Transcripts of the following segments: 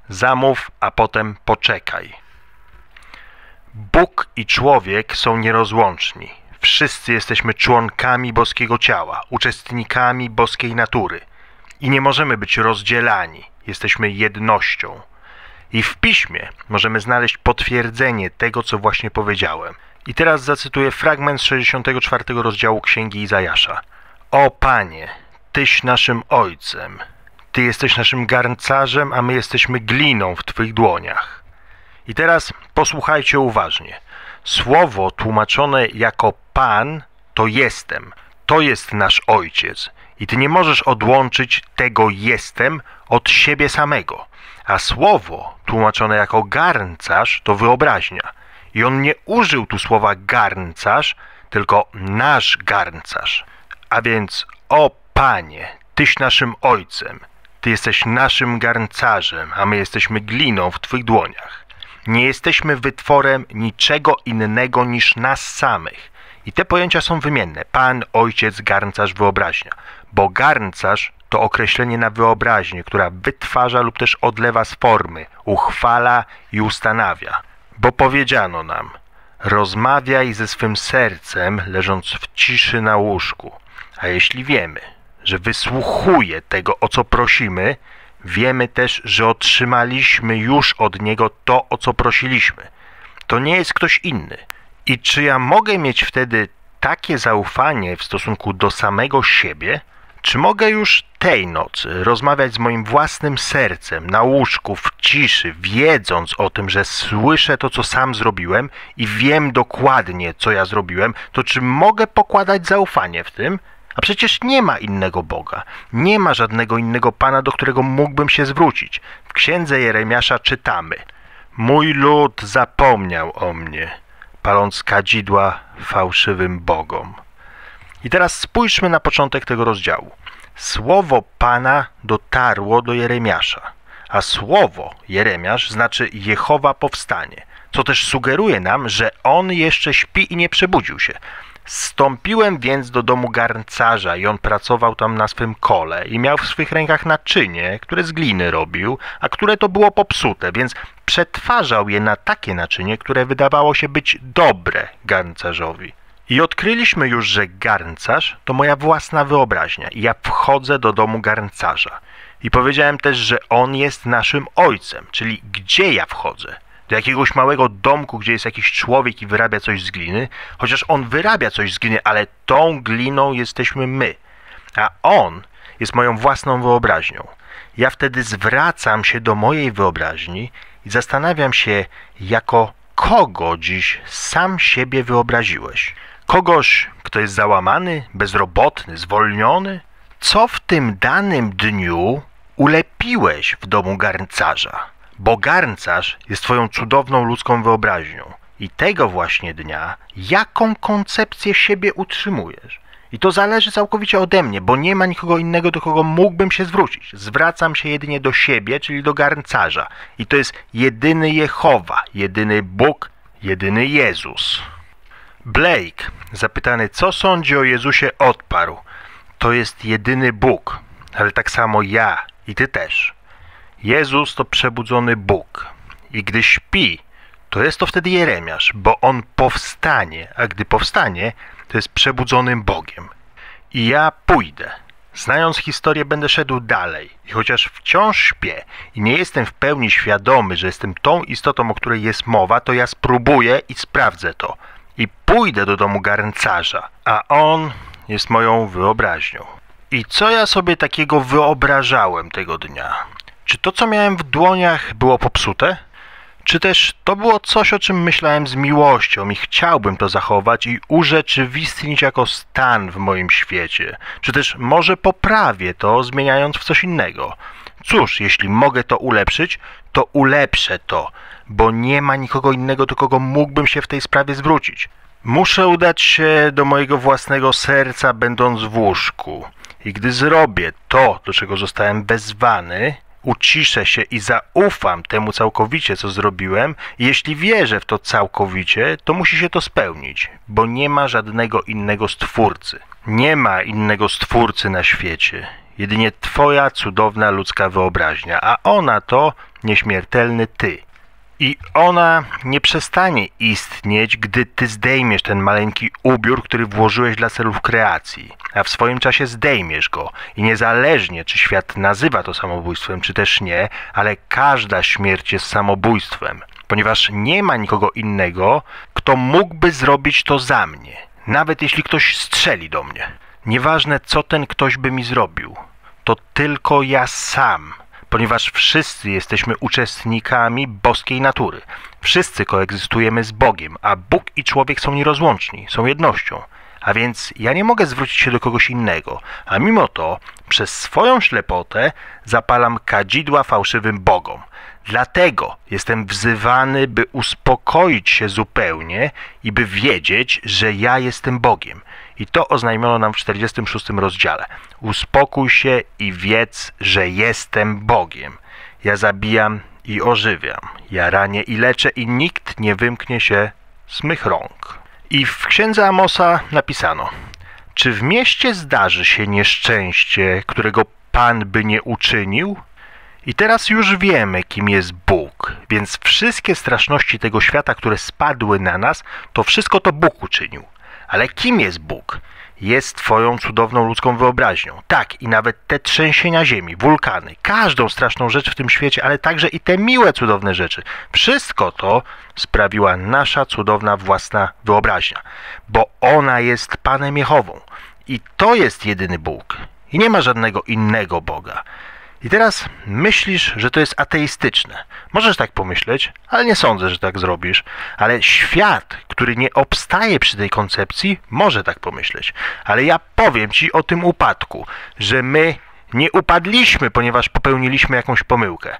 Zamów, a potem poczekaj. Bóg i człowiek są nierozłączni. Wszyscy jesteśmy członkami boskiego ciała, uczestnikami boskiej natury. I nie możemy być rozdzielani. Jesteśmy jednością. I w Piśmie możemy znaleźć potwierdzenie tego, co właśnie powiedziałem. I teraz zacytuję fragment z 64 rozdziału Księgi Izajasza. O Panie, Tyś naszym Ojcem. Ty jesteś naszym garncarzem, a my jesteśmy gliną w Twych dłoniach. I teraz posłuchajcie uważnie. Słowo tłumaczone jako Pan to jestem. To jest nasz Ojciec. I Ty nie możesz odłączyć tego jestem od siebie samego. A słowo tłumaczone jako garncarz to wyobraźnia. I on nie użył tu słowa garncarz, tylko nasz garncarz. A więc, o Panie, Tyś naszym Ojcem. Ty jesteś naszym garncarzem, a my jesteśmy gliną w Twych dłoniach. Nie jesteśmy wytworem niczego innego niż nas samych. I te pojęcia są wymienne. Pan, Ojciec, garncarz, wyobraźnia. Bo garncarz to określenie na wyobraźnię, która wytwarza lub też odlewa z formy, uchwala i ustanawia. Bo powiedziano nam, rozmawiaj ze swym sercem, leżąc w ciszy na łóżku. A jeśli wiemy, że wysłuchuje tego, o co prosimy, wiemy też, że otrzymaliśmy już od Niego to, o co prosiliśmy. To nie jest ktoś inny. I czy ja mogę mieć wtedy takie zaufanie w stosunku do samego siebie? Czy mogę już tej nocy rozmawiać z moim własnym sercem na łóżku w ciszy, wiedząc o tym, że słyszę to, co sam zrobiłem i wiem dokładnie, co ja zrobiłem, to czy mogę pokładać zaufanie w tym? A przecież nie ma innego Boga, nie ma żadnego innego Pana, do którego mógłbym się zwrócić. W Księdze Jeremiasza czytamy: mój lud zapomniał o mnie, paląc kadzidła fałszywym bogom. I teraz spójrzmy na początek tego rozdziału. Słowo Pana dotarło do Jeremiasza, a słowo Jeremiasz znaczy Jehowa powstanie, co też sugeruje nam, że on jeszcze śpi i nie przebudził się. Zstąpiłem więc do domu garncarza i on pracował tam na swym kole i miał w swych rękach naczynie, które z gliny robił, a które to było popsute, więc przetwarzał je na takie naczynie, które wydawało się być dobre garncarzowi. I odkryliśmy już, że garncarz to moja własna wyobraźnia i ja wchodzę do domu garncarza. I powiedziałem też, że on jest naszym ojcem, czyli gdzie ja wchodzę? Do jakiegoś małego domku, gdzie jest jakiś człowiek i wyrabia coś z gliny, chociaż on wyrabia coś z gliny, ale tą gliną jesteśmy my, a on jest moją własną wyobraźnią. Ja wtedy zwracam się do mojej wyobraźni i zastanawiam się, jako kogo dziś sam siebie wyobraziłeś. Kogoś, kto jest załamany, bezrobotny, zwolniony? Co w tym danym dniu ulepiłeś w domu garncarza? Bo garncarz jest twoją cudowną ludzką wyobraźnią. I tego właśnie dnia, jaką koncepcję siebie utrzymujesz? I to zależy całkowicie ode mnie, bo nie ma nikogo innego, do kogo mógłbym się zwrócić. Zwracam się jedynie do siebie, czyli do garncarza. I to jest jedyny Jehowa, jedyny Bóg, jedyny Jezus. Blake, zapytany, co sądzi o Jezusie, odparł: to jest jedyny Bóg, ale tak samo ja i ty też. Jezus to przebudzony Bóg i gdy śpi, to jest to wtedy Jeremiasz, bo on powstanie, a gdy powstanie, to jest przebudzonym Bogiem. I ja pójdę. Znając historię, będę szedł dalej i chociaż wciąż śpię i nie jestem w pełni świadomy, że jestem tą istotą, o której jest mowa, to ja spróbuję i sprawdzę to. I pójdę do domu garncarza, a on jest moją wyobraźnią. I co ja sobie takiego wyobrażałem tego dnia? Czy to, co miałem w dłoniach, było popsute? Czy też to było coś, o czym myślałem z miłością i chciałbym to zachować i urzeczywistnić jako stan w moim świecie? Czy też może poprawię to, zmieniając w coś innego? Cóż, jeśli mogę to ulepszyć, to ulepszę to, bo nie ma nikogo innego, do kogo mógłbym się w tej sprawie zwrócić. Muszę udać się do mojego własnego serca, będąc w łóżku. I gdy zrobię to, do czego zostałem wezwany, uciszę się i zaufam temu całkowicie, co zrobiłem. I jeśli wierzę w to całkowicie, to musi się to spełnić, bo nie ma żadnego innego Stwórcy. Nie ma innego Stwórcy na świecie. Jedynie twoja cudowna ludzka wyobraźnia, a ona to nieśmiertelny ty. I ona nie przestanie istnieć, gdy ty zdejmiesz ten maleńki ubiór, który włożyłeś dla celów kreacji, a w swoim czasie zdejmiesz go. I niezależnie, czy świat nazywa to samobójstwem, czy też nie, ale każda śmierć jest samobójstwem, ponieważ nie ma nikogo innego, kto mógłby zrobić to za mnie, nawet jeśli ktoś strzeli do mnie. Nieważne, co ten ktoś by mi zrobił, to tylko ja sam. Ponieważ wszyscy jesteśmy uczestnikami boskiej natury. Wszyscy koegzystujemy z Bogiem, a Bóg i człowiek są nierozłączni, są jednością. A więc ja nie mogę zwrócić się do kogoś innego, a mimo to przez swoją ślepotę zapalam kadzidła fałszywym bogom. Dlatego jestem wzywany, by uspokoić się zupełnie i by wiedzieć, że ja jestem Bogiem. I to oznajmiono nam w 46 rozdziale. Uspokój się i wiedz, że jestem Bogiem. Ja zabijam i ożywiam. Ja ranię i leczę i nikt nie wymknie się z mych rąk. I w księdze Amosa napisano: czy w mieście zdarzy się nieszczęście, którego Pan by nie uczynił? I teraz już wiemy, kim jest Bóg, więc wszystkie straszności tego świata, które spadły na nas, to wszystko to Bóg uczynił. Ale kim jest Bóg? Jest twoją cudowną ludzką wyobraźnią. Tak, i nawet te trzęsienia ziemi, wulkany, każdą straszną rzecz w tym świecie, ale także i te miłe, cudowne rzeczy. Wszystko to sprawiła nasza cudowna własna wyobraźnia, bo ona jest Panem Jehową. I to jest jedyny Bóg. I nie ma żadnego innego Boga. I teraz myślisz, że to jest ateistyczne. Możesz tak pomyśleć, ale nie sądzę, że tak zrobisz. Ale świat, który nie obstaje przy tej koncepcji, może tak pomyśleć. Ale ja powiem ci o tym upadku, że my nie upadliśmy, ponieważ popełniliśmy jakąś pomyłkę.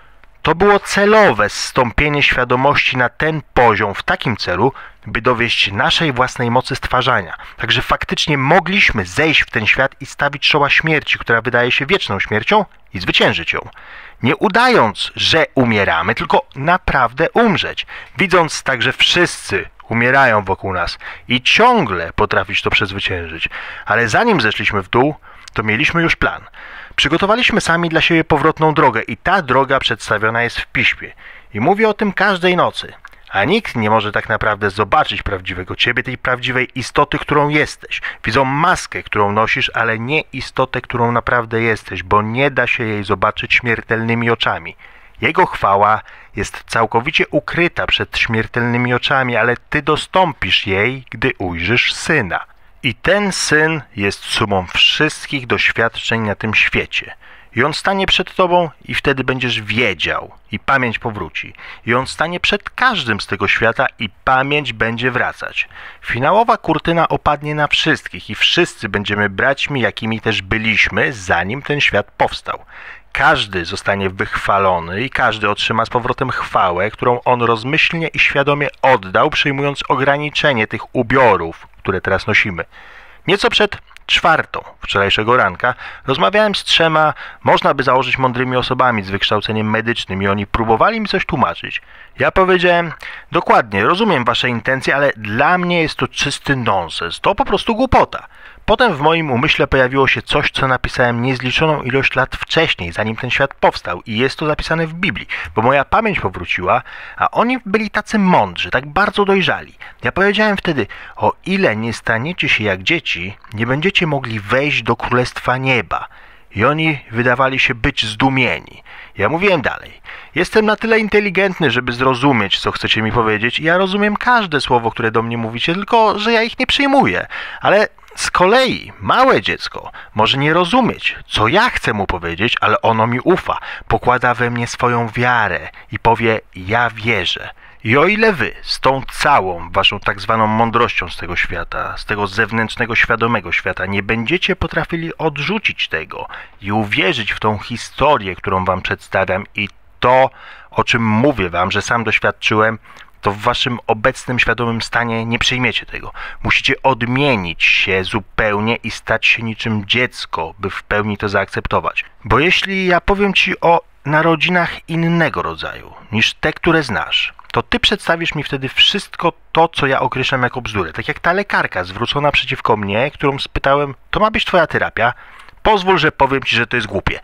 To było celowe zstąpienie świadomości na ten poziom w takim celu, by dowieść naszej własnej mocy stwarzania. Także faktycznie mogliśmy zejść w ten świat i stawić czoła śmierci, która wydaje się wieczną śmiercią, i zwyciężyć ją. Nie udając, że umieramy, tylko naprawdę umrzeć. Widząc tak, że wszyscy umierają wokół nas i ciągle potrafić to przezwyciężyć. Ale zanim zeszliśmy w dół, to mieliśmy już plan. Przygotowaliśmy sami dla siebie powrotną drogę i ta droga przedstawiona jest w Piśmie. I mówię o tym każdej nocy. A nikt nie może tak naprawdę zobaczyć prawdziwego ciebie, tej prawdziwej istoty, którą jesteś. Widzą maskę, którą nosisz, ale nie istotę, którą naprawdę jesteś, bo nie da się jej zobaczyć śmiertelnymi oczami. Jego chwała jest całkowicie ukryta przed śmiertelnymi oczami, ale ty dostąpisz jej, gdy ujrzysz Syna. I ten Syn jest sumą wszystkich doświadczeń na tym świecie. I On stanie przed tobą i wtedy będziesz wiedział i pamięć powróci. I On stanie przed każdym z tego świata i pamięć będzie wracać. Finałowa kurtyna opadnie na wszystkich i wszyscy będziemy braćmi, jakimi też byliśmy, zanim ten świat powstał. Każdy zostanie wychwalony i każdy otrzyma z powrotem chwałę, którą on rozmyślnie i świadomie oddał, przyjmując ograniczenie tych ubiorów, które teraz nosimy. Nieco przed 4:00 wczorajszego ranka rozmawiałem z 3, można by założyć, mądrymi osobami z wykształceniem medycznym i oni próbowali mi coś tłumaczyć. Ja powiedziałem: dokładnie, rozumiem wasze intencje, ale dla mnie jest to czysty nonsens, to po prostu głupota. Potem w moim umyśle pojawiło się coś, co napisałem niezliczoną ilość lat wcześniej, zanim ten świat powstał, i jest to zapisane w Biblii, bo moja pamięć powróciła, a oni byli tacy mądrzy, tak bardzo dojrzali. Ja powiedziałem wtedy: o ile nie staniecie się jak dzieci, nie będziecie mogli wejść do Królestwa Nieba. I oni wydawali się być zdumieni. Ja mówiłem dalej: jestem na tyle inteligentny, żeby zrozumieć, co chcecie mi powiedzieć, i ja rozumiem każde słowo, które do mnie mówicie, tylko że ja ich nie przyjmuję. Ale z kolei małe dziecko może nie rozumieć, co ja chcę mu powiedzieć, ale ono mi ufa, pokłada we mnie swoją wiarę i powie: ja wierzę. I o ile wy z tą całą waszą tak zwaną mądrością z tego świata, z tego zewnętrznego, świadomego świata, nie będziecie potrafili odrzucić tego i uwierzyć w tą historię, którą wam przedstawiam, i to, o czym mówię wam, że sam doświadczyłem, to w waszym obecnym świadomym stanie nie przyjmiecie tego. Musicie odmienić się zupełnie i stać się niczym dziecko, by w pełni to zaakceptować. Bo jeśli ja powiem ci o narodzinach innego rodzaju niż te, które znasz, to ty przedstawisz mi wtedy wszystko to, co ja określam jako bzdurę. Tak jak ta lekarka zwrócona przeciwko mnie, którą spytałem: to ma być twoja terapia? Pozwól, że powiem ci, że to jest głupie.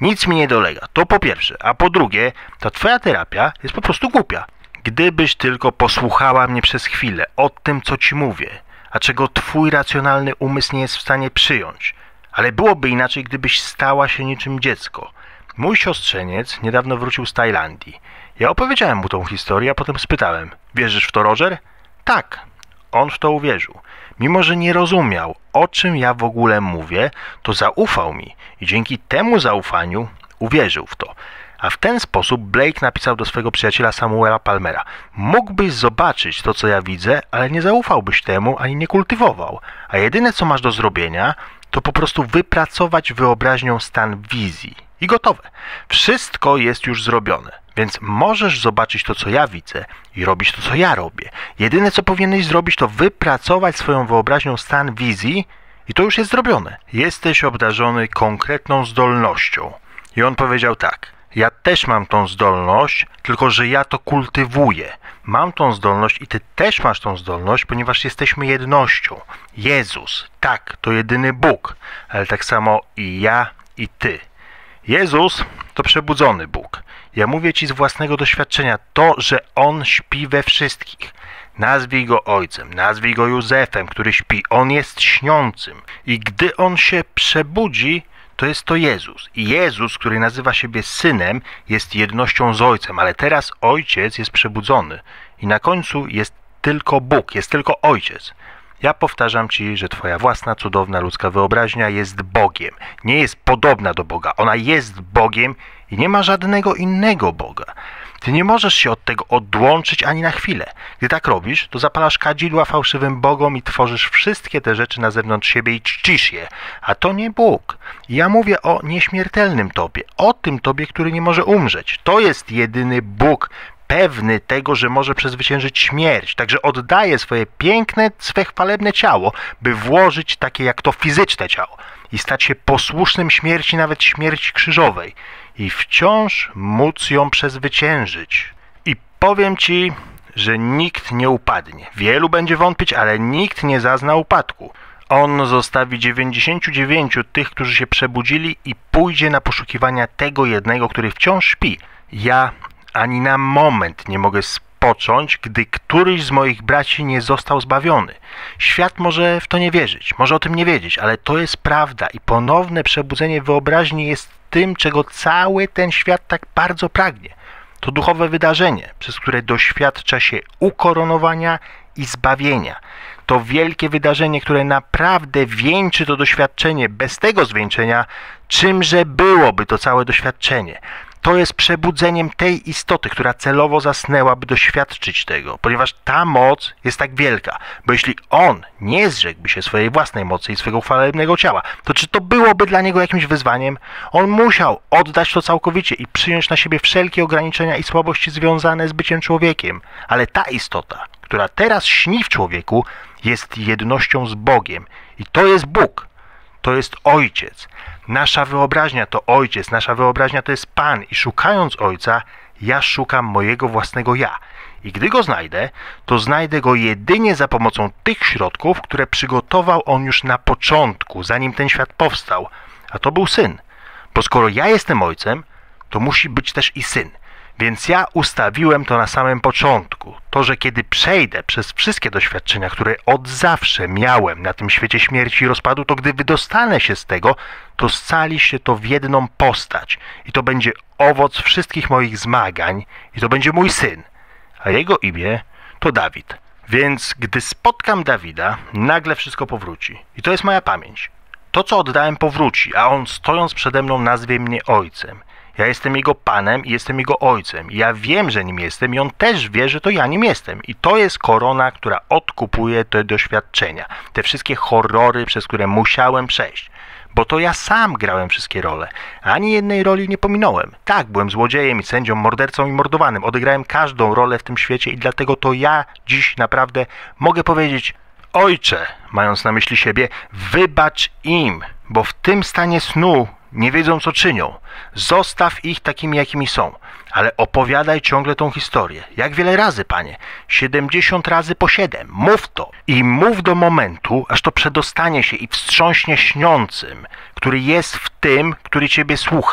Nic mi nie dolega, to po pierwsze. A po drugie, ta twoja terapia jest po prostu głupia. Gdybyś tylko posłuchała mnie przez chwilę o tym, co ci mówię, a czego twój racjonalny umysł nie jest w stanie przyjąć. Ale byłoby inaczej, gdybyś stała się niczym dziecko. Mój siostrzeniec niedawno wrócił z Tajlandii. Ja opowiedziałem mu tą historię, a potem spytałem: wierzysz w to, Roger? Tak. On w to uwierzył. Mimo że nie rozumiał, o czym ja w ogóle mówię, to zaufał mi i dzięki temu zaufaniu uwierzył w to. A w ten sposób Blake napisał do swojego przyjaciela Samuela Palmera: mógłbyś zobaczyć to, co ja widzę, ale nie zaufałbyś temu, ani nie kultywował. A jedyne, co masz do zrobienia, to po prostu wypracować wyobraźnią stan wizji. I gotowe. Wszystko jest już zrobione. Więc możesz zobaczyć to, co ja widzę i robić to, co ja robię. Jedyne, co powinieneś zrobić, to wypracować swoją wyobraźnią stan wizji i to już jest zrobione. Jesteś obdarzony konkretną zdolnością. I on powiedział tak: ja też mam tą zdolność, tylko że ja to kultywuję. Mam tą zdolność i ty też masz tą zdolność, ponieważ jesteśmy jednością. Jezus, tak, to jedyny Bóg, ale tak samo i ja, i ty. Jezus to przebudzony Bóg. Ja mówię ci z własnego doświadczenia to, że On śpi we wszystkich. Nazwij Go Ojcem, nazwij Go Józefem, który śpi. On jest śniącym. I gdy On się przebudzi, to jest to Jezus. I Jezus, który nazywa siebie Synem, jest jednością z Ojcem, ale teraz Ojciec jest przebudzony. I na końcu jest tylko Bóg, jest tylko Ojciec. Ja powtarzam ci, że twoja własna cudowna ludzka wyobraźnia jest Bogiem. Nie jest podobna do Boga. Ona jest Bogiem i nie ma żadnego innego Boga. Ty nie możesz się od tego odłączyć ani na chwilę. Gdy tak robisz, to zapalasz kadzidła fałszywym bogom i tworzysz wszystkie te rzeczy na zewnątrz siebie i czcisz je. A to nie Bóg. Ja mówię o nieśmiertelnym Tobie. O tym Tobie, który nie może umrzeć. To jest jedyny Bóg, pewny tego, że może przezwyciężyć śmierć. Także oddaje swoje piękne, swe chwalebne ciało, by włożyć takie jak to fizyczne ciało i stać się posłusznym śmierci, nawet śmierci krzyżowej. I wciąż móc ją przezwyciężyć. I powiem ci, że nikt nie upadnie. Wielu będzie wątpić, ale nikt nie zazna upadku. On zostawi 99 tych, którzy się przebudzili i pójdzie na poszukiwania tego jednego, który wciąż śpi. Ja ani na moment nie mogę spocząć, gdy któryś z moich braci nie został zbawiony. Świat może w to nie wierzyć, może o tym nie wiedzieć, ale to jest prawda i ponowne przebudzenie wyobraźni jest tym, czego cały ten świat tak bardzo pragnie. To duchowe wydarzenie, przez które doświadcza się ukoronowania i zbawienia. To wielkie wydarzenie, które naprawdę wieńczy to doświadczenie. Bez tego zwieńczenia, czymże byłoby to całe doświadczenie? To jest przebudzeniem tej istoty, która celowo zasnęła, by doświadczyć tego, ponieważ ta moc jest tak wielka. Bo jeśli on nie zrzekłby się swojej własnej mocy i swojego chwalebnego ciała, to czy to byłoby dla niego jakimś wyzwaniem? On musiał oddać to całkowicie i przyjąć na siebie wszelkie ograniczenia i słabości związane z byciem człowiekiem. Ale ta istota, która teraz śni w człowieku, jest jednością z Bogiem. I to jest Bóg. To jest Ojciec. Nasza wyobraźnia to Ojciec, nasza wyobraźnia to jest Pan i szukając Ojca, ja szukam mojego własnego ja. I gdy go znajdę, to znajdę go jedynie za pomocą tych środków, które przygotował On już na początku, zanim ten świat powstał. A to był Syn. Bo skoro ja jestem Ojcem, to musi być też i Syn. Więc ja ustawiłem to na samym początku. To, że kiedy przejdę przez wszystkie doświadczenia, które od zawsze miałem na tym świecie śmierci i rozpadu, to gdy wydostanę się z tego, to scali się to w jedną postać. I to będzie owoc wszystkich moich zmagań i to będzie mój syn. A jego imię to Dawid. Więc gdy spotkam Dawida, nagle wszystko powróci. I to jest moja pamięć. To, co oddałem, powróci, a on stojąc przede mną nazwie mnie Ojcem. Ja jestem Jego Panem i jestem Jego Ojcem. Ja wiem, że nim jestem i On też wie, że to ja nim jestem. I to jest korona, która odkupuje te doświadczenia. Te wszystkie horrory, przez które musiałem przejść. Bo to ja sam grałem wszystkie role. Ani jednej roli nie pominąłem. Tak, byłem złodziejem i sędzią, mordercą i mordowanym. Odegrałem każdą rolę w tym świecie i dlatego to ja dziś naprawdę mogę powiedzieć: Ojcze, mając na myśli siebie, wybacz im, bo w tym stanie snu nie wiedzą, co czynią. Zostaw ich takimi, jakimi są. Ale opowiadaj ciągle tą historię. Jak wiele razy, Panie? 70 razy po 7. Mów to. I mów do momentu, aż to przedostanie się i wstrząśnie śniącym, który jest w tym, który Ciebie słucha.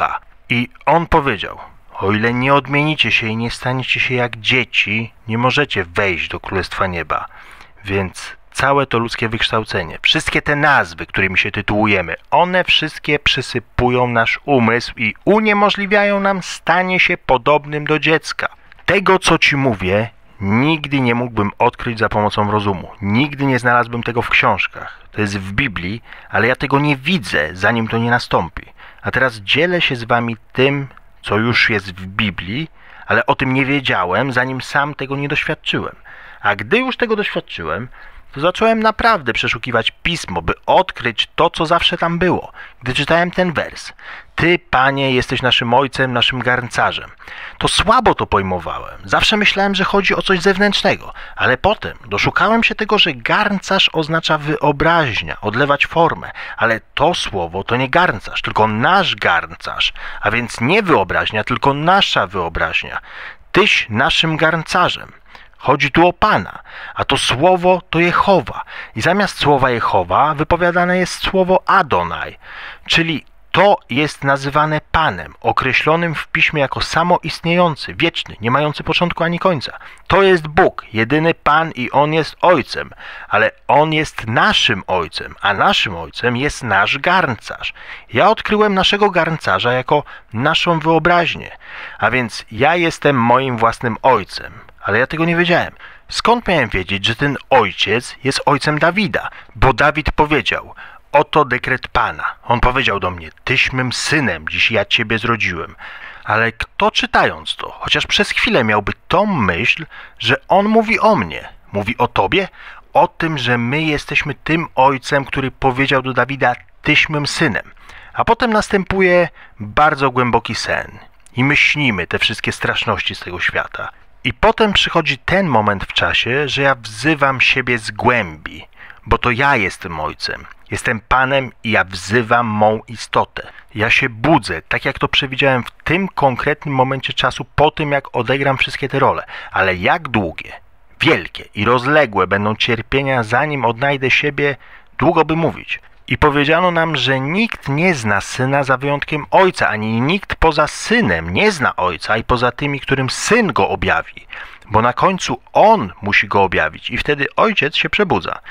I on powiedział: o ile nie odmienicie się i nie staniecie się jak dzieci, nie możecie wejść do Królestwa Nieba. Więc całe to ludzkie wykształcenie, wszystkie te nazwy, którymi się tytułujemy, one wszystkie przysypują nasz umysł i uniemożliwiają nam stanie się podobnym do dziecka. Tego, co ci mówię, nigdy nie mógłbym odkryć za pomocą rozumu. Nigdy nie znalazłbym tego w książkach. To jest w Biblii, ale ja tego nie widzę, zanim to nie nastąpi. A teraz dzielę się z wami tym, co już jest w Biblii, ale o tym nie wiedziałem, zanim sam tego nie doświadczyłem. A gdy już tego doświadczyłem, to zacząłem naprawdę przeszukiwać Pismo, by odkryć to, co zawsze tam było. Gdy czytałem ten wers: Ty, Panie, jesteś naszym Ojcem, naszym garncarzem, to słabo to pojmowałem. Zawsze myślałem, że chodzi o coś zewnętrznego, ale potem doszukałem się tego, że garncarz oznacza wyobraźnia, odlewać formę, ale to słowo to nie garncarz, tylko nasz garncarz, a więc nie wyobraźnia, tylko nasza wyobraźnia. Tyś naszym garncarzem. Chodzi tu o Pana, a to słowo to Jehowa. I zamiast słowa Jehowa wypowiadane jest słowo Adonai, czyli to jest nazywane Panem, określonym w Piśmie jako samoistniejący, wieczny, nie mający początku ani końca. To jest Bóg, jedyny Pan i On jest Ojcem, ale On jest naszym Ojcem, a naszym Ojcem jest nasz garncarz. Ja odkryłem naszego garncarza jako naszą wyobraźnię, a więc ja jestem moim własnym Ojcem. Ale ja tego nie wiedziałem. Skąd miałem wiedzieć, że ten ojciec jest ojcem Dawida? Bo Dawid powiedział: oto dekret Pana. On powiedział do mnie: tyś mym synem, dziś ja ciebie zrodziłem. Ale kto czytając to, chociaż przez chwilę miałby tą myśl, że on mówi o mnie? Mówi o tobie? O tym, że my jesteśmy tym ojcem, który powiedział do Dawida: tyś mym synem. A potem następuje bardzo głęboki sen. I my śnimy te wszystkie straszności z tego świata. I potem przychodzi ten moment w czasie, że ja wzywam siebie z głębi, bo to ja jestem Ojcem. Jestem Panem i ja wzywam mą istotę. Ja się budzę, tak jak to przewidziałem w tym konkretnym momencie czasu, po tym jak odegram wszystkie te role. Ale jak długie, wielkie i rozległe będą cierpienia, zanim odnajdę siebie, długo by mówić. I powiedziano nam, że nikt nie zna Syna za wyjątkiem Ojca, ani nikt poza Synem nie zna Ojca i poza tymi, którym Syn Go objawi. Bo na końcu On musi Go objawić i wtedy Ojciec się przebudza.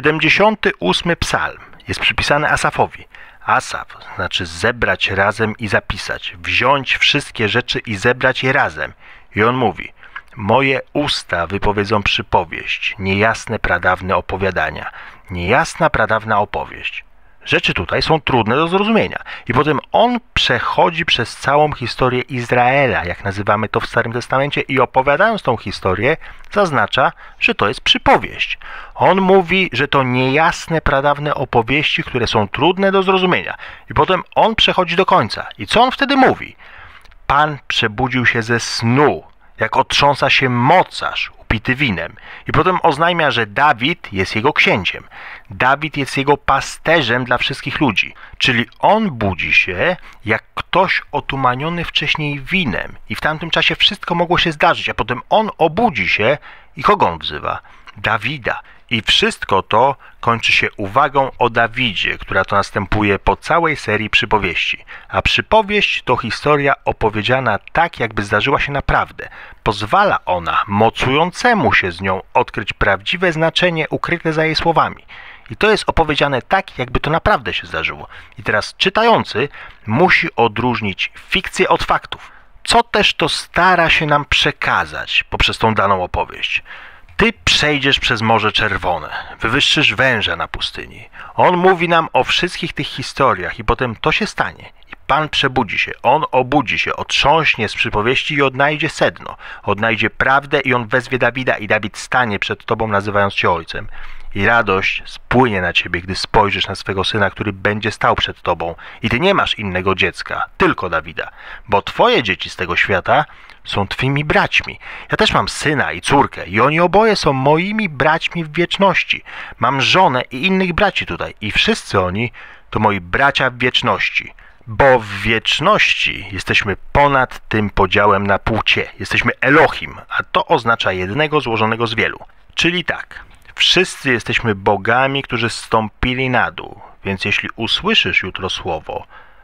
78. psalm jest przypisany Asafowi. Asaf znaczy zebrać razem i zapisać, wziąć wszystkie rzeczy i zebrać je razem. I on mówi: moje usta wypowiedzą przypowieść, niejasne pradawne opowiadania. Niejasna pradawna opowieść. Rzeczy tutaj są trudne do zrozumienia. I potem on przechodzi przez całą historię Izraela, jak nazywamy to w Starym Testamencie, i opowiadając tą historię, zaznacza, że to jest przypowieść. On mówi, że to niejasne, pradawne opowieści, które są trudne do zrozumienia. I potem on przechodzi do końca. I co on wtedy mówi? Pan przebudził się ze snu, jak otrząsa się mocarz upity winem. I potem oznajmia, że Dawid jest jego księciem. Dawid jest jego pasterzem dla wszystkich ludzi. Czyli on budzi się jak ktoś otumaniony wcześniej winem. I w tamtym czasie wszystko mogło się zdarzyć. A potem on obudzi się i kogo on wzywa? Dawida. I wszystko to kończy się uwagą o Dawidzie, która to następuje po całej serii przypowieści. A przypowieść to historia opowiedziana tak, jakby zdarzyła się naprawdę. Pozwala ona mocującemu się z nią odkryć prawdziwe znaczenie ukryte za jej słowami. I to jest opowiedziane tak, jakby to naprawdę się zdarzyło. I teraz czytający musi odróżnić fikcję od faktów. Co też to stara się nam przekazać poprzez tą daną opowieść? Ty przejdziesz przez Morze Czerwone, wywyższysz węża na pustyni. On mówi nam o wszystkich tych historiach i potem to się stanie. I Pan przebudzi się, On obudzi się, otrząśnie z przypowieści i odnajdzie sedno. Odnajdzie prawdę i On wezwie Dawida i Dawid stanie przed Tobą, nazywając Cię Ojcem. I radość spłynie na Ciebie, gdy spojrzysz na swego Syna, który będzie stał przed Tobą. I Ty nie masz innego dziecka, tylko Dawida, bo Twoje dzieci z tego świata są Twymi braćmi. Ja też mam syna i córkę i oni oboje są moimi braćmi w wieczności. Mam żonę i innych braci tutaj i wszyscy oni to moi bracia w wieczności. Bo w wieczności jesteśmy ponad tym podziałem na płcie. Jesteśmy Elohim, a to oznacza jednego złożonego z wielu. Czyli tak, wszyscy jesteśmy bogami, którzy zstąpili na dół. Więc jeśli usłyszysz jutro słowo,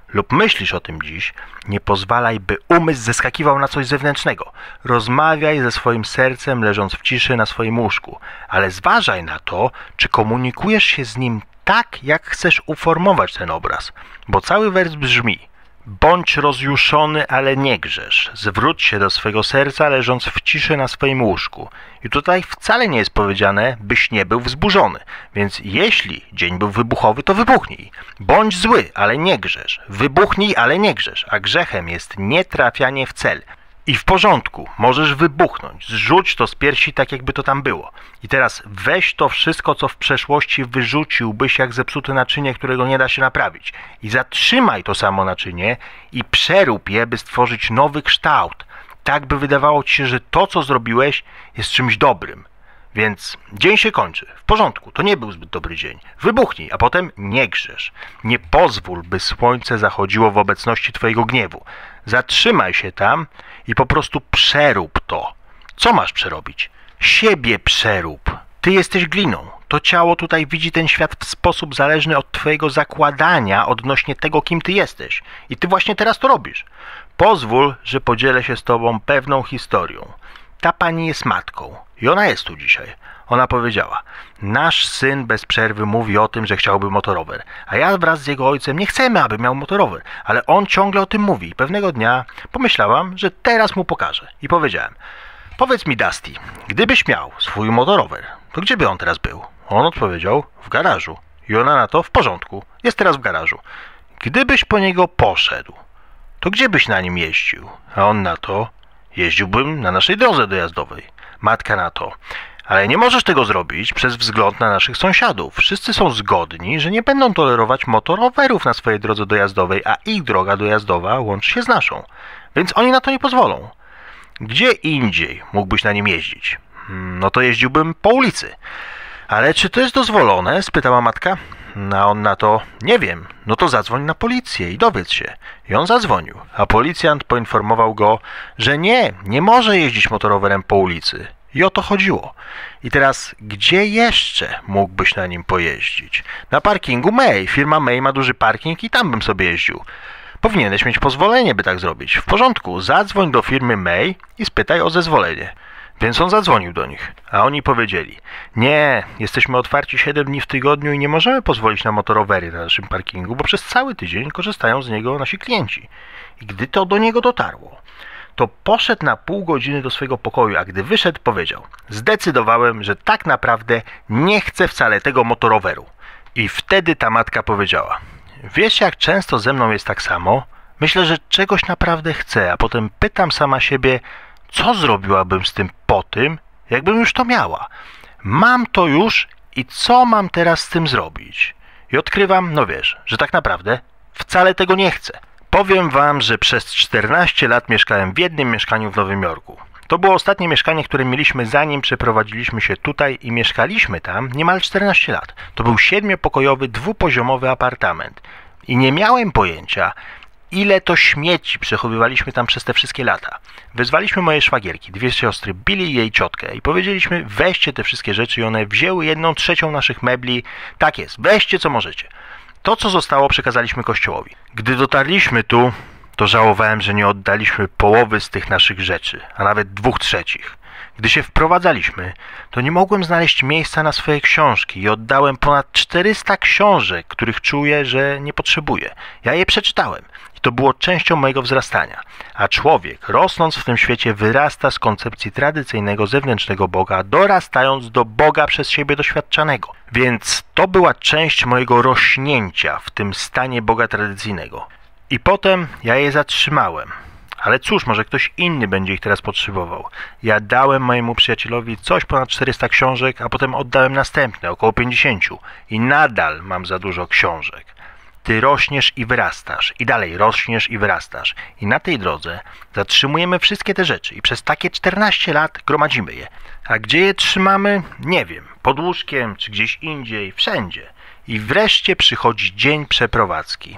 lub myślisz o tym dziś, nie pozwalaj, by umysł zeskakiwał na coś zewnętrznego. Rozmawiaj ze swoim sercem, leżąc w ciszy na swoim łóżku, ale zważaj na to, czy komunikujesz się z nim tak, jak chcesz uformować ten obraz, bo cały wers brzmi: bądź rozjuszony, ale nie grzesz. Zwróć się do swego serca, leżąc w ciszy na swoim łóżku. I tutaj wcale nie jest powiedziane, byś nie był wzburzony. Więc jeśli dzień był wybuchowy, to wybuchnij. Bądź zły, ale nie grzesz. Wybuchnij, ale nie grzesz. A grzechem jest nietrafianie w cel. I w porządku, możesz wybuchnąć, zrzuć to z piersi tak, jakby to tam było. I teraz weź to wszystko, co w przeszłości wyrzuciłbyś jak zepsute naczynie, którego nie da się naprawić. I zatrzymaj to samo naczynie i przerób je, by stworzyć nowy kształt. Tak, by wydawało ci się, że to, co zrobiłeś, jest czymś dobrym. Więc dzień się kończy. W porządku, to nie był zbyt dobry dzień. Wybuchnij, a potem nie grzesz. Nie pozwól, by słońce zachodziło w obecności twojego gniewu. Zatrzymaj się tam i po prostu przerób to. Co masz przerobić? Siebie przerób. Ty jesteś gliną. To ciało tutaj widzi ten świat w sposób zależny od twojego zakładania odnośnie tego, kim ty jesteś. I ty właśnie teraz to robisz. Pozwól, że podzielę się z tobą pewną historią. Ta pani jest matką i ona jest tu dzisiaj. Ona powiedziała: nasz syn bez przerwy mówi o tym, że chciałby motorower, a ja wraz z jego ojcem nie chcemy, aby miał motorower, ale on ciągle o tym mówi. I pewnego dnia pomyślałam, że teraz mu pokażę. I powiedziałem: powiedz mi, Dusty, gdybyś miał swój motorower, to gdzie by on teraz był? On odpowiedział: w garażu. I ona na to: w porządku, jest teraz w garażu. Gdybyś po niego poszedł, to gdzie byś na nim jeździł? A on na to: jeździłbym na naszej drodze dojazdowej. Matka na to: ale nie możesz tego zrobić przez wzgląd na naszych sąsiadów. Wszyscy są zgodni, że nie będą tolerować motorowerów na swojej drodze dojazdowej, a ich droga dojazdowa łączy się z naszą. Więc oni na to nie pozwolą. Gdzie indziej mógłbyś na nim jeździć? No to jeździłbym po ulicy. Ale czy to jest dozwolone? Spytała matka. A on na to: nie wiem. No to zadzwoń na policję i dowiedz się. I on zadzwonił, a policjant poinformował go, że nie może jeździć motorowerem po ulicy. I o to chodziło. I teraz, gdzie jeszcze mógłbyś na nim pojeździć? Na parkingu May. Firma May ma duży parking i tam bym sobie jeździł. Powinieneś mieć pozwolenie, by tak zrobić. W porządku, zadzwoń do firmy May i spytaj o zezwolenie. Więc on zadzwonił do nich, a oni powiedzieli: nie, jesteśmy otwarci 7 dni w tygodniu i nie możemy pozwolić na motorowery na naszym parkingu, bo przez cały tydzień korzystają z niego nasi klienci. I gdy to do niego dotarło, to poszedł na pół godziny do swojego pokoju, a gdy wyszedł, powiedział: zdecydowałem, że tak naprawdę nie chcę wcale tego motoroweru. I wtedy ta matka powiedziała: wiesz, jak często ze mną jest tak samo? Myślę, że czegoś naprawdę chcę, a potem pytam sama siebie, co zrobiłabym z tym po tym, jakbym już to miała. Mam to już i co mam teraz z tym zrobić? I odkrywam, no wiesz, że tak naprawdę wcale tego nie chcę. Powiem wam, że przez 14 lat mieszkałem w jednym mieszkaniu w Nowym Jorku. To było ostatnie mieszkanie, które mieliśmy, zanim przeprowadziliśmy się tutaj i mieszkaliśmy tam niemal 14 lat. To był 7-pokojowy, dwupoziomowy apartament. I nie miałem pojęcia, ile to śmieci przechowywaliśmy tam przez te wszystkie lata. Wezwaliśmy moje szwagierki, 2 siostry, Billy i jej ciotkę i powiedzieliśmy: weźcie te wszystkie rzeczy, i one wzięły 1/3 naszych mebli. Tak jest, weźcie co możecie. To, co zostało, przekazaliśmy Kościołowi. Gdy dotarliśmy tu, to żałowałem, że nie oddaliśmy połowy z tych naszych rzeczy, a nawet 2/3. Gdy się wprowadzaliśmy, to nie mogłem znaleźć miejsca na swoje książki i oddałem ponad 400 książek, których czuję, że nie potrzebuję. Ja je przeczytałem i to było częścią mojego wzrastania. A człowiek, rosnąc w tym świecie, wyrasta z koncepcji tradycyjnego zewnętrznego Boga, dorastając do Boga przez siebie doświadczanego. Więc to była część mojego rośnięcia w tym stanie Boga tradycyjnego. I potem ja je zatrzymałem. Ale cóż, może ktoś inny będzie ich teraz potrzebował. Ja dałem mojemu przyjacielowi coś ponad 400 książek, a potem oddałem następne, około 50. I nadal mam za dużo książek. Ty rośniesz i wyrastasz. I dalej rośniesz i wyrastasz. I na tej drodze zatrzymujemy wszystkie te rzeczy. I przez takie 14 lat gromadzimy je. A gdzie je trzymamy? Nie wiem. Pod łóżkiem, czy gdzieś indziej, wszędzie. I wreszcie przychodzi dzień przeprowadzki.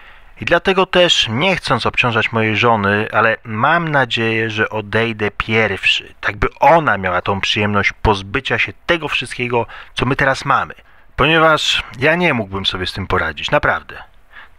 I dlatego też, nie chcąc obciążać mojej żony, ale mam nadzieję, że odejdę pierwszy, tak by ona miała tą przyjemność pozbycia się tego wszystkiego, co my teraz mamy. Ponieważ ja nie mógłbym sobie z tym poradzić, naprawdę.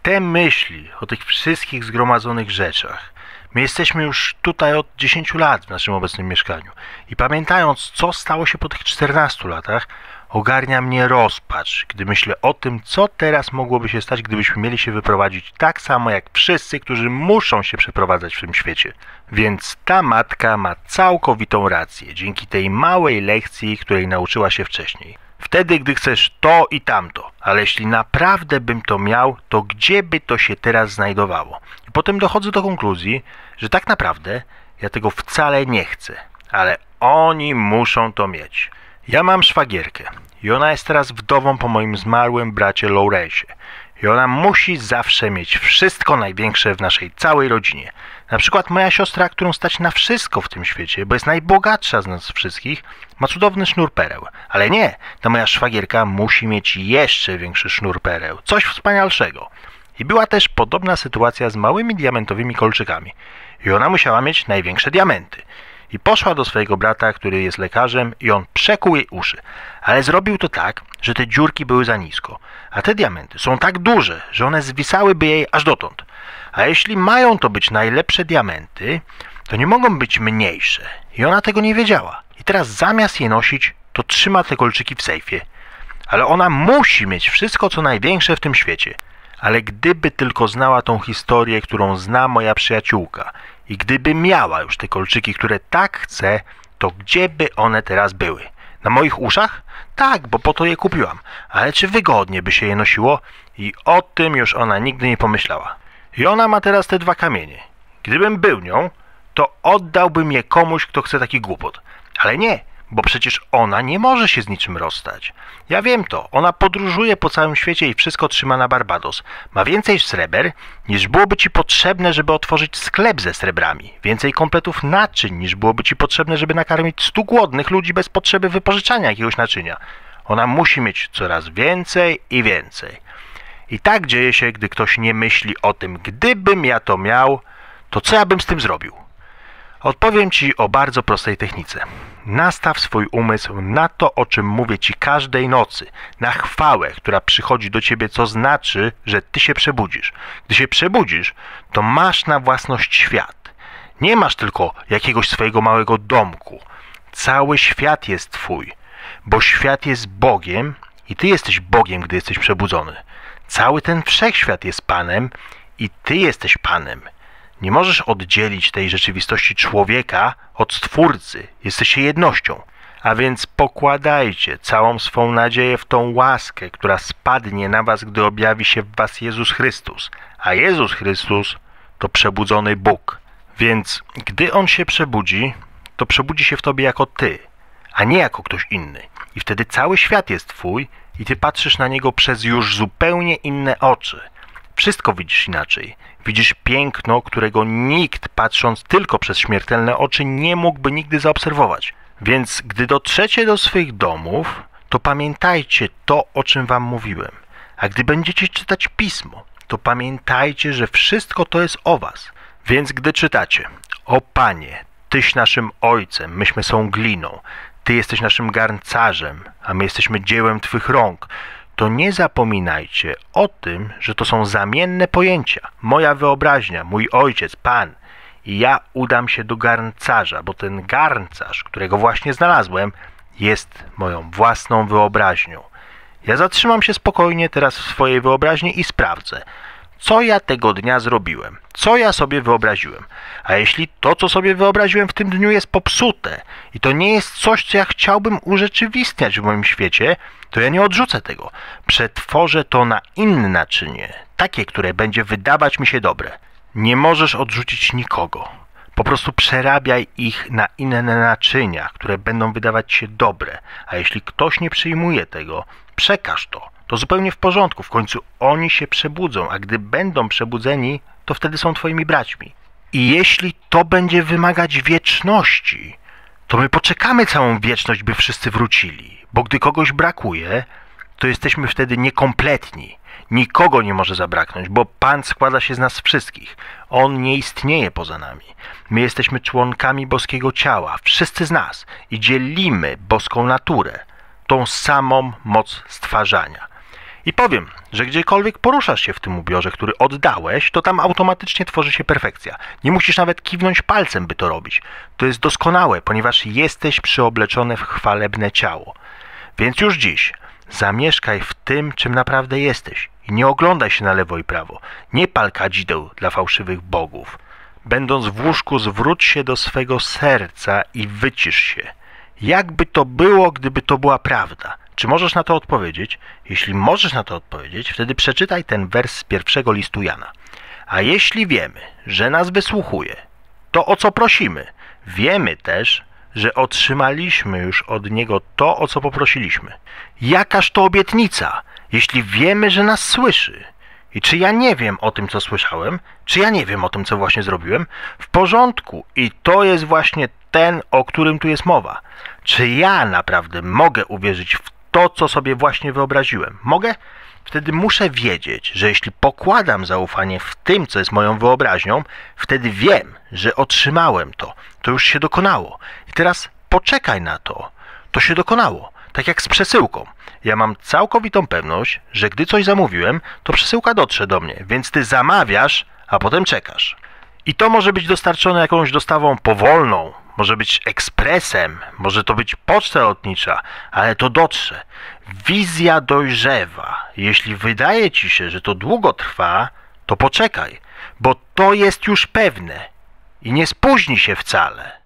te myśli o tych wszystkich zgromadzonych rzeczach, my jesteśmy już tutaj od 10 lat w naszym obecnym mieszkaniu i pamiętając, co stało się po tych 14 latach, ogarnia mnie rozpacz, gdy myślę o tym, co teraz mogłoby się stać, gdybyśmy mieli się wyprowadzić tak samo jak wszyscy, którzy muszą się przeprowadzać w tym świecie. Więc ta matka ma całkowitą rację, dzięki tej małej lekcji, której nauczyła się wcześniej. Wtedy, gdy chcesz to i tamto, ale jeśli naprawdę bym to miał, to gdzie by to się teraz znajdowało? I potem dochodzę do konkluzji, że tak naprawdę ja tego wcale nie chcę, ale oni muszą to mieć. Ja mam szwagierkę i ona jest teraz wdową po moim zmarłym bracie Lawrence'ie. I ona musi zawsze mieć wszystko największe w naszej całej rodzinie. Na przykład moja siostra, którą stać na wszystko w tym świecie, bo jest najbogatsza z nas wszystkich, ma cudowny sznur pereł. Ale nie, ta moja szwagierka musi mieć jeszcze większy sznur pereł. Coś wspanialszego. I była też podobna sytuacja z małymi diamentowymi kolczykami. I ona musiała mieć największe diamenty. I poszła do swojego brata, który jest lekarzem i on przekuł jej uszy. Ale zrobił to tak, że te dziurki były za nisko. A te diamenty są tak duże, że one zwisałyby jej aż dotąd. A jeśli mają to być najlepsze diamenty, to nie mogą być mniejsze. I ona tego nie wiedziała. I teraz zamiast je nosić, to trzyma te kolczyki w sejfie. Ale ona musi mieć wszystko, co największe w tym świecie. Ale gdyby tylko znała tą historię, którą zna moja przyjaciółka i gdyby miała już te kolczyki, które tak chce, to gdzie by one teraz były? Na moich uszach? Tak, bo po to je kupiłam. Ale czy wygodnie by się je nosiło? I o tym już ona nigdy nie pomyślała. I ona ma teraz te 2 kamienie. Gdybym był nią, to oddałbym je komuś, kto chce taki głupot. Ale nie, bo przecież ona nie może się z niczym rozstać. Ja wiem to, ona podróżuje po całym świecie i wszystko trzyma na Barbados. Ma więcej sreber, niż byłoby ci potrzebne, żeby otworzyć sklep ze srebrami. Więcej kompletów naczyń, niż byłoby ci potrzebne, żeby nakarmić 100 głodnych ludzi bez potrzeby wypożyczania jakiegoś naczynia. Ona musi mieć coraz więcej i więcej. I tak dzieje się, gdy ktoś nie myśli o tym, gdybym ja to miał, to co ja bym z tym zrobił? Odpowiem ci o bardzo prostej technice. Nastaw swój umysł na to, o czym mówię ci każdej nocy, na chwałę, która przychodzi do ciebie, co znaczy, że ty się przebudzisz. Gdy się przebudzisz, to masz na własność świat. Nie masz tylko jakiegoś swojego małego domku. Cały świat jest twój, bo świat jest Bogiem i ty jesteś Bogiem, gdy jesteś przebudzony. Cały ten wszechświat jest Panem i ty jesteś Panem. Nie możesz oddzielić tej rzeczywistości człowieka od Stwórcy. Jesteście jednością. A więc pokładajcie całą swą nadzieję w tą łaskę, która spadnie na was, gdy objawi się w was Jezus Chrystus. A Jezus Chrystus to przebudzony Bóg. Więc gdy On się przebudzi, to przebudzi się w tobie jako ty, a nie jako ktoś inny. I wtedy cały świat jest twój i ty patrzysz na niego przez już zupełnie inne oczy. Wszystko widzisz inaczej. Widzisz piękno, którego nikt, patrząc tylko przez śmiertelne oczy, nie mógłby nigdy zaobserwować. Więc gdy dotrzecie do swych domów, to pamiętajcie to, o czym wam mówiłem. A gdy będziecie czytać Pismo, to pamiętajcie, że wszystko to jest o was. Więc gdy czytacie: O Panie, Tyś naszym Ojcem, myśmy są gliną, Ty jesteś naszym garncarzem, a my jesteśmy dziełem Twych rąk, to nie zapominajcie o tym, że to są zamienne pojęcia. Moja wyobraźnia, mój ojciec, Pan. I ja udam się do garncarza, bo ten garncarz, którego właśnie znalazłem, jest moją własną wyobraźnią. Ja zatrzymam się spokojnie teraz w swojej wyobraźni i sprawdzę, co ja tego dnia zrobiłem, co ja sobie wyobraziłem. A jeśli to, co sobie wyobraziłem w tym dniu jest popsute i to nie jest coś, co ja chciałbym urzeczywistniać w moim świecie, to ja nie odrzucę tego. Przetworzę to na inne naczynie, takie, które będzie wydawać mi się dobre. Nie możesz odrzucić nikogo. Po prostu przerabiaj ich na inne naczynia, które będą wydawać się dobre. A jeśli ktoś nie przyjmuje tego, przekaż to. To zupełnie w porządku. W końcu oni się przebudzą, a gdy będą przebudzeni, to wtedy są twoimi braćmi. I jeśli to będzie wymagać wieczności, to my poczekamy całą wieczność, by wszyscy wrócili. Bo gdy kogoś brakuje, to jesteśmy wtedy niekompletni. Nikogo nie może zabraknąć, bo Pan składa się z nas wszystkich. On nie istnieje poza nami. My jesteśmy członkami boskiego ciała, wszyscy z nas, i dzielimy boską naturę, tą samą moc stwarzania. I powiem, że gdziekolwiek poruszasz się w tym ubiorze, który oddałeś, to tam automatycznie tworzy się perfekcja. Nie musisz nawet kiwnąć palcem, by to robić. To jest doskonałe, ponieważ jesteś przyobleczony w chwalebne ciało. Więc już dziś zamieszkaj w tym, czym naprawdę jesteś. I nie oglądaj się na lewo i prawo. Nie pal kadzideł dla fałszywych bogów. Będąc w łóżku, zwróć się do swego serca i wycisz się. Jakby to było, gdyby to była prawda? Czy możesz na to odpowiedzieć? Jeśli możesz na to odpowiedzieć, wtedy przeczytaj ten wers z 1 listu Jana. A jeśli wiemy, że nas wysłuchuje, to o co prosimy? Wiemy też, że otrzymaliśmy już od Niego to, o co poprosiliśmy. Jakaż to obietnica, jeśli wiemy, że nas słyszy? I czy ja nie wiem o tym, co słyszałem? Czy ja nie wiem o tym, co właśnie zrobiłem? W porządku. I to jest właśnie ten, o którym tu jest mowa. Czy ja naprawdę mogę uwierzyć w to, co sobie właśnie wyobraziłem? Mogę? Wtedy muszę wiedzieć, że jeśli pokładam zaufanie w tym, co jest moją wyobraźnią, wtedy wiem, że otrzymałem to. To już się dokonało. I teraz poczekaj na to. To się dokonało. Tak jak z przesyłką. Ja mam całkowitą pewność, że gdy coś zamówiłem, to przesyłka dotrze do mnie, więc ty zamawiasz, a potem czekasz. I to może być dostarczone jakąś dostawą powolną, może być ekspresem, może to być poczta lotnicza, ale to dotrze. Wizja dojrzewa. Jeśli wydaje ci się, że to długo trwa, to poczekaj, bo to jest już pewne i nie spóźni się wcale.